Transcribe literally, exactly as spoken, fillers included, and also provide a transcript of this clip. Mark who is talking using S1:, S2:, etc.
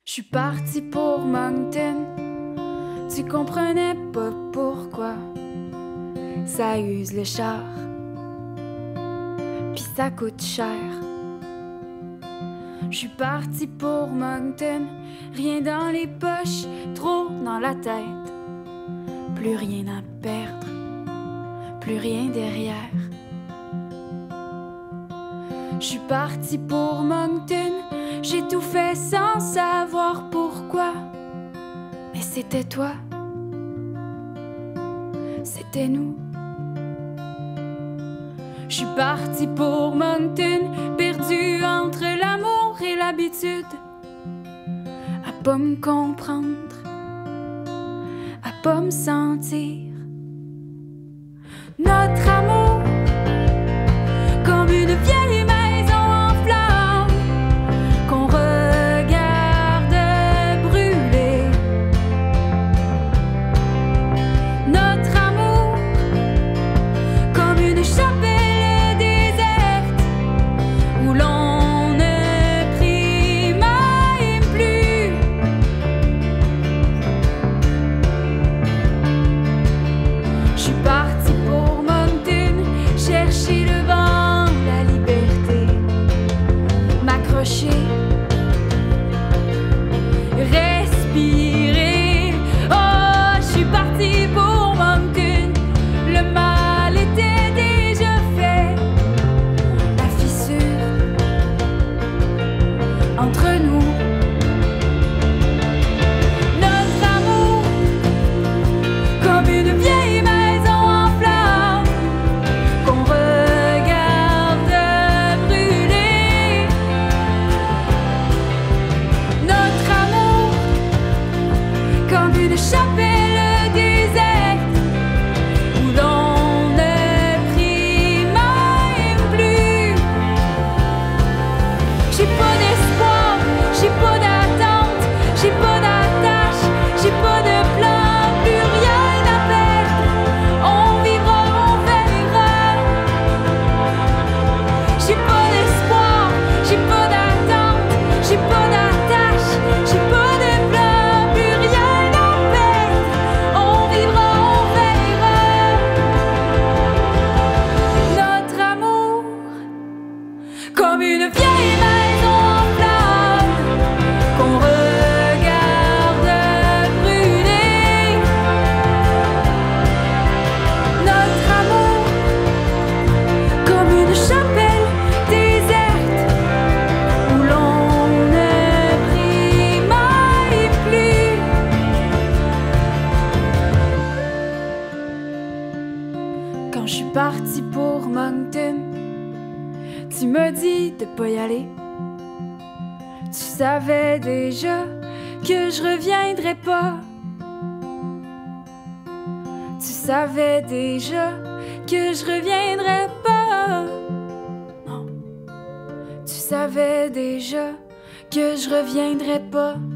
S1: Je suis partie pour Moncton, tu comprenais pas pourquoi. Ça use le char, pis ça coûte cher. Je suis partie pour Moncton, rien dans les poches, trop dans la tête. Plus rien à perdre, plus rien derrière. Je suis partie pour Moncton, j'ai tout fait sans savoir pourquoi. Mais c'était toi, c'était nous. Je suis partie pour Moncton, perdue entre l'amour et l'habitude, à pas me comprendre, à pas me sentir. Notre amour, comme une vieille maison en flammes qu'on regarde brûler. Notre amour, comme une chapelle déserte où l'on ne prie même plus. Je suis partie pour Moncton, chercher le vent, la liberté, m'accrocher, respirer. Oh, je suis partie pour Moncton, le mal était déjà fait. La fissure entre nous, notre amour, comme une vieille maison en flammes qu'on regarde brûler. Notre amour, comme une chapelle déserte où l'on ne prie même plus. J'ai pas d'espoir, j'ai pas d'attente, j'ai pas d'attache, j'ai pas de plan, plus rien à perdre. On vivra, on verra. J'ai pas d'espoir, j'ai pas d'attente, j'ai pas d'attache, j'ai pas de plan, plus rien à perdre. On vivra, on verra. Notre amour, comme une vieille maison en flammes qu'on regarde brûler. Notre amour, comme une chapelle déserte où l'on ne prie même plus. Quand je suis partie pour Moncton, tu m'as dit de pas y aller. Tu savais déjà que je reviendrais pas. Tu savais déjà que je reviendrais pas. Non. Tu savais déjà que je reviendrais pas.